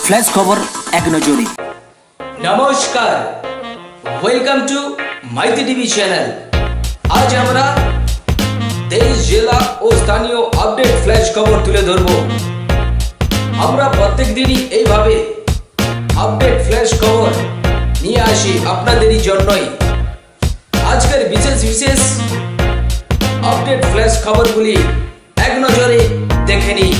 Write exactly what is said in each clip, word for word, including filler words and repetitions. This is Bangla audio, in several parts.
ফ্ল্যাশ খবর এক নজরে। নমস্কার, welcome to Maiti TV channel. আজ আমরা দেশ, জেলা ও স্থানীয় আপডেট ফ্ল্যাশ খবর তুলে ধরব। আমরা প্রত্যেক দিনই এইভাবে আপডেট ফ্ল্যাশ খবর নিয়ে আসি আপনাদেরই জন্যই। আজকের বিশেষ বিশেষ আপডেট ফ্ল্যাশ খবরগুলি এক নজরে দেখে নিই।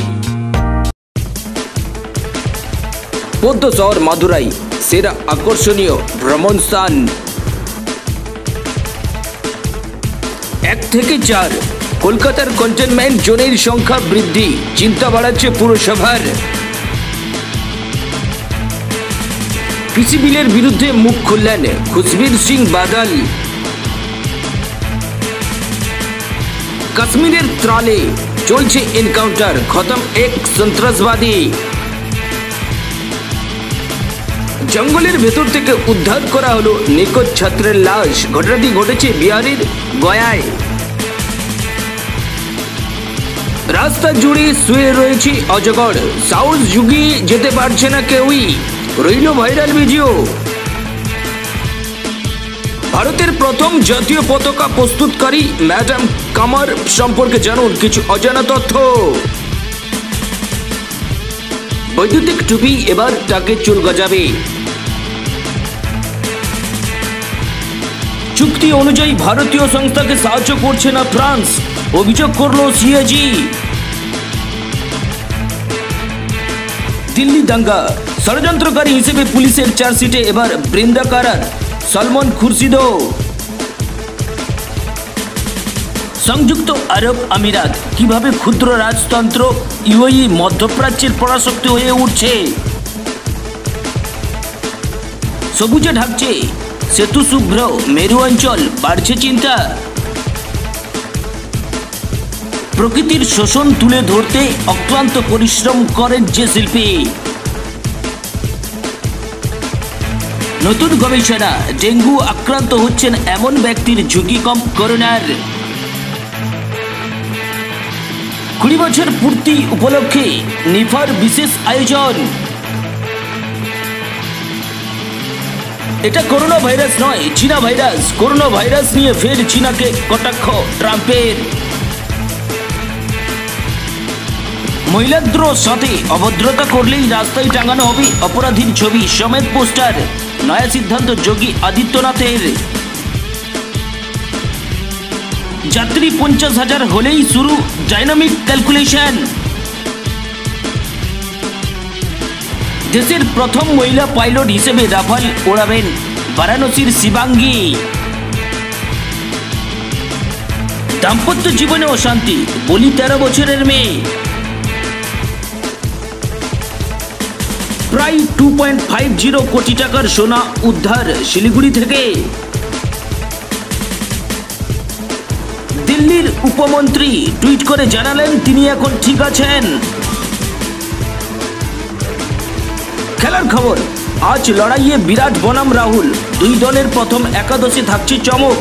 পদ্ম শহর মাদুরাই সেরা আকর্ষণীয় ভ্রমণ স্থান। এক থেকে চার কলকাতার কন্টেনমেন্ট জোনের সংখ্যা বৃদ্ধি, চিন্তা বাড়াচ্ছে পুরসভার। কৃষি বিলের বিরুদ্ধে মুখ খুললেন খুশবীর সিং বাদল। কাশ্মীরের ত্রালে চলছে এনকাউন্টার, খতম এক সন্ত্রাসবাদী। জঙ্গলের ভেতর থেকে উদ্ধার করা হলো নিখোঁজ ছাত্রের লাশ, ঘটনাটি ঘটেছে বিহারের গয়ায়। রাস্তা জুড়ে শুয়ে রয়েছে অজগর, সাহস জুগিয়ে যেতে পারছে না কেউই, রইল ভাইরাল ভিডিও। ভারতের প্রথম জাতীয় পতাকা প্রস্তুতকারী ম্যাডাম কামার সম্পর্কে জানুন কিছু অজানা তথ্য। বৈদ্যুতিক টুপি এবার তাকে চুল গজাবে। চুক্তি অনুযায়ী ভারতীয় সংস্থাকে সাহায্য করছে না ফ্রান্স, অভিযোগ করল সিএজি। দিল্লি দাঙ্গা ষড়যন্ত্রকারী হিসেবে পুলিশের চার্জশিটে এবার বৃন্দা কারার, সলমন খুরশিদও। সংযুক্ত আরব আমিরাত কিভাবে ক্ষুদ্র রাজতন্ত্র ইউএই মধ্যপ্রাচ্যের পরাশক্তি হয়ে উঠছে। সবুজে ঢাকছে সেতু শুভ্র মেরু অঞ্চল, বাড়ছে চিন্তা। প্রকৃতির শোষণ তুলে ধরতে অক্লান্ত পরিশ্রম করেন যে শিল্পী। নতুন গবেষণা, ডেঙ্গু আক্রান্ত হচ্ছেন এমন ব্যক্তির ঝুঁকি কম করোনার। কুড়ি বছর পূর্তি উপলক্ষে নিফার বিশেষ আয়োজন। এটা করোনা ভাইরাস নয়, চীনা ভাইরাস। করোনা ভাইরাস নিয়ে ফের চীনাকে কটাক্ষ ট্রাম্পের। মহিলাদের সাথে অভদ্রতা করলেই রাস্তায় টাঙানো হবে অপরাধীর ছবি সমেত পোস্টার, নয়া সিদ্ধান্ত যোগী আদিত্যনাথের। যাত্রী পঞ্চাশ হাজার হলেই শুরু ডাইনামিক ক্যালকুলেশন। দেশের প্রথম মহিলা পাইলট হিসেবে রাফাল ওড়াবেন বারাণসীর শিবাঙ্গী। দাম্পত্য জীবনে অশান্তি, বলি তেরো বছরের মেয়ে। প্রায় টু পয়েন্ট ফাইভ জিরো কোটি টাকার সোনা উদ্ধার শিলিগুড়ি থেকে। দিল্লির উপমন্ত্রী টুইট করে জানালেন তিনি এখন ঠিক আছেন। খেলার খবর, আজ লড়াইয়ে বিরাট বনাম রাহুল, দুই দলের প্রথম একাদশে থাকছে চমক।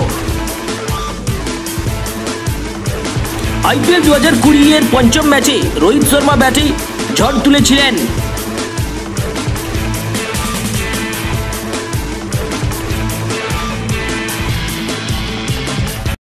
আইপিএল দু হাজার কুড়ি এর পঞ্চম ম্যাচে রোহিত শর্মা ব্যাটে ঝড় তুলেছিলেন।